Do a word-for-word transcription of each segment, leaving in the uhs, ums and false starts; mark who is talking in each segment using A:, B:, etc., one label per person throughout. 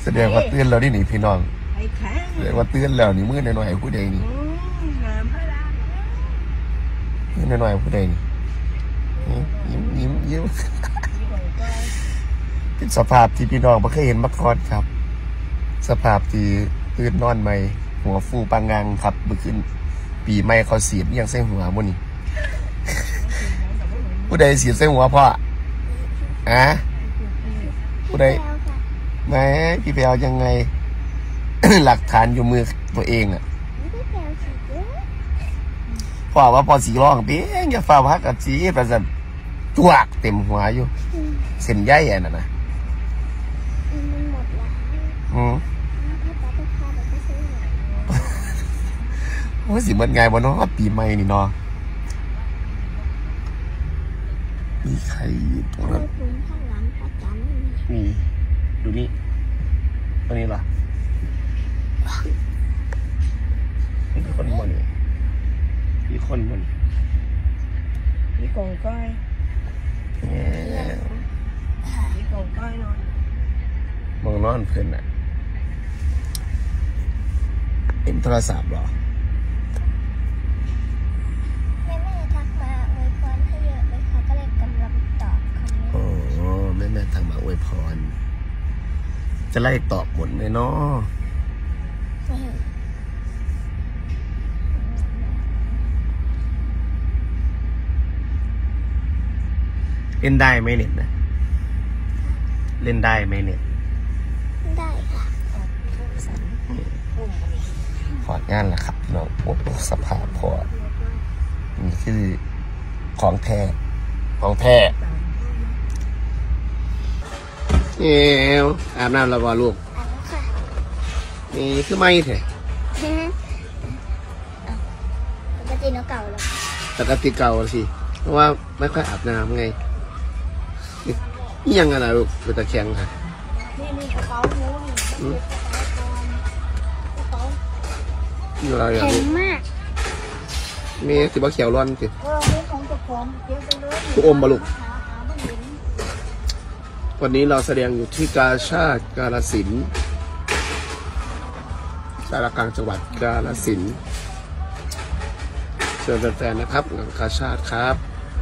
A: แสดงว่าเตือนเราได้หนิพี่น้องแสดงว่าเตือนแล้วนี่มือหน่อยๆผู้ใดนี่มือหน่อยๆผู้ใดนี่ยิ้มยิ้มยิ้มเป็นสภาพที่พี่น้องไม่เคยเห็นมาก่อนครับสภาพที่ตื่นนอนใหม่หัวฟูปังงังครับเมื่อคืนปีใหม่เขาเสียบยังใส่หัวบนนี่ผู้ใดเสียบใส่หัวพ่ออะผู้ใดแม่พี่แพลวยังไง หลักฐานอยู่มือตัวเองอ่ะพ่อว่าพอสีร้องเปี้ยงอย่าฝ่าพักกับสีประสันจวกเต็มหัวอยู่เส้นใยอ่ะน่ะนะอืมว่าสิมันไงวะเนาะปีใหม่นี่เนาะมีใครอยู่ตรงนั้นนี่ดูนี่ตรงนี้ล่ะมีคนมันมีคนมัน
B: มีกองก้อยมีกองก้อยนอน
A: มองนอนเพื่อนอ่ะเอ็มโทรศัพท์หรอ
C: แม่แม่ทักมาอวยพรให้เยอะเลยค่ะก็เลยกำลังตอบคอมเมนต์
A: โอ้แม่แม่ทักมาอวยพรจะไล่ตอบหมดเลยเนาะเล่นได้ไหมเน็ตนะเล่นได้ไหมเน็ต
C: ได้ค่ะ
A: พอดงานแหละครับน้องโอ้สภาพพอนี่คือของแท้ของแท้เอวอาบน้ำแล้วบ่ลูกนี่คือไม่แท้
C: ปกติเนาะเก่าแล้ว
A: ปกติเก่าสิเพราะว่าไม่ค่อยอาบน้ำไงนี่ยังอะไรลูกเป็นตะแคงค่ะ
C: นี่นี่กระเป๋าหมูนี่กระเป๋า
A: อะไรอ่ะ
C: แข็
A: ลูก
C: งมาก
A: มีสิบ่เขียวร้อนสิ
C: เออมีของตะพร้อมเยอะไปเลย
A: ลูกอมบ่ลูกวันนี้เราแสดงอยู่ที่กาชาดกาฬสินธุ์สารกลางจังหวัดกาฬสินธุ์เชิญแฟนๆนะครับงานกาชาดครับ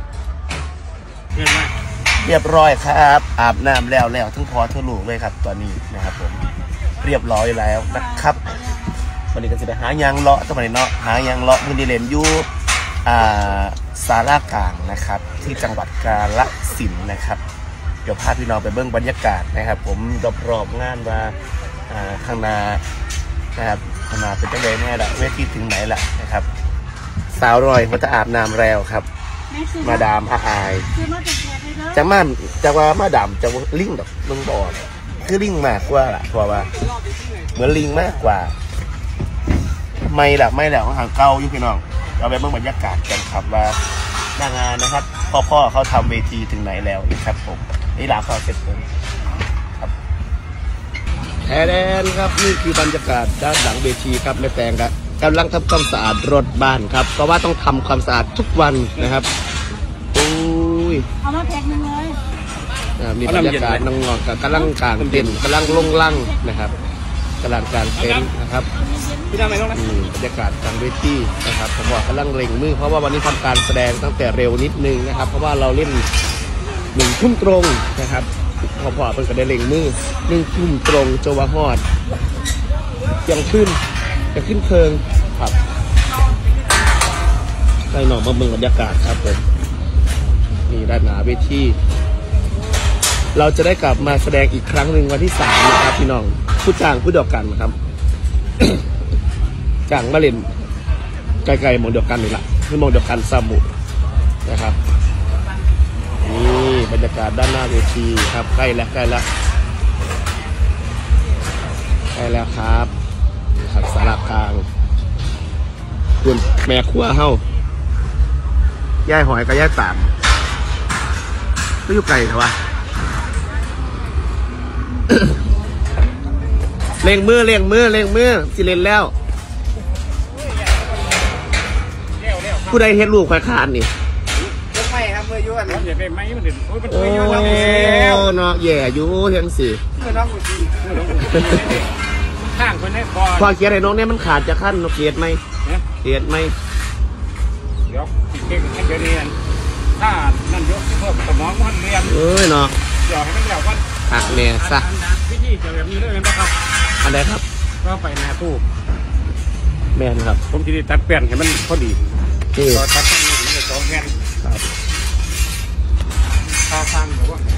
A: เรียบร้อยครับอาบน้ำแล้วแล้วทั้งพอทั้งลูกเลยครับตอนนี้นะครับผมเรียบร้อยแล้วนะครับวันนี้ก็จะไปหายางเลาะตัวไหนเนาะหายางเลาะมือดีเลนอยู่สารกลางนะครับที่จังหวัดกาฬสินธุ์นะครับเดี๋ยวพาพี่น้องไปเบิ้งบรรยากาศนะครับผมรอบๆงานว่าข้างหน้านะครับข้างหน้าเป็นจังไดแน่ละเวทีถึงไหนละนะครับสาวรอยเขาจะอาบน้ำแล้วครับมาดามอาอายจะมาจะว่ามาดามจะลิงดอกมึงบอกคือลิงมากกว่าล่ะเพราะว่าเหมือนลิงมากกว่าไม่ละไม่แล้วทางเก่าอยู่พี่น้องเราไปเบิ่งบรรยากาศกันครับว่าหน้างานนะครับพ่อๆเขาทำเวทีถึงไหนแล้วนะครับผมนี่หลาเขาเสร็จเลยครับแทนครับนี่คือบรรยากาศด้านหลังเวทีครับแม่แตงครับกำลังทำความสะอาดรถบ้านครับเพราะว่าต้องทำความสะอาดทุกวันนะครับโอ้ย
B: เอามาแพ็คนึงเลย
A: มีบรรยากาศน้องๆกับกำลังกลางเต็นท์กำลังลงลั่งนะครับกำลังกลางเต็นท์นะครับบรรยากาศกลางเวทีนะครับผมว่ากำลังเร่งมือเพราะว่าวันนี้ทำการแสดงตั้งแต่เร็วนิดนึงนะครับเพราะว่าเราเล่นหนึ่งทุ่มตรงนะครับพอพอเป็นกระเด็นเร่งมือหนึ่งทุ่มตรงโจวาฮอดยังขึ้นจะขึ้นเคิงครับได้หน่อมาเมืองบรรยากาศครับผมนี่ด้านหน้าเวทีเราจะได้กลับมาแสดงอีกครั้งหนึ่งวันที่สามนะครับพี่น้องผู้จ้างผู้เดียวกันนะครับ จ้างมาเล่นไกลๆมองเดียวกันนี่แหละคือมองเดียวกันซาบุนะครับนี่บรรยากาศด้านหน้าเวทีครับใกล้แล้วใกล้แล้วใกล้แล้วครับครับสารกลางคุณแม่ขั้วเฮ้าย่ายหอยกับย่ายตามก็อยู่ไกลเถอะวะ เล่งมือเล่งมือเล่งมือสิเล่นแล้วผู้ใดเฮ็ดลูกควายคานนี่
D: ยกไม่ครับเมื่อยุ่นนเราอยากได้ไหมมันเด่นโอ้ยมัน
A: โอ้
D: ไม่เยอะแล้ว
A: เนาะแย่อยู่เพียงสิ
D: เมื่อน้องกูจริงเมื่อน้องกูจริงข้างคนนี้พอ
A: พอเกียร์ไอ้น้องเนี่ยมันขาดจะขั้นเนาะเกียร์ไหม
D: เนี่ย
A: เกียร์ไหม
D: เดี๋ยวเก่งให้เดี๋ยวเรียนถ้านั่นยกเพิ่มสมองมันเรียน
A: เอ้ยเนาะ
D: เดี๋ยวให้มันเดี๋ยวก็
A: หักเนี่ยซะ
D: วิธีจะแบบนี้เลยนะครับ
A: อันไหนครับ
D: ก็ไปหน้าตู้
A: แมนครับ
D: ผมจะได้ตัดเปลี่ยนให้มันพอดี
A: นี่
D: ก็ตัดให้มันสองแผ่น
A: ครับ
D: ค่าฟังหรือว่า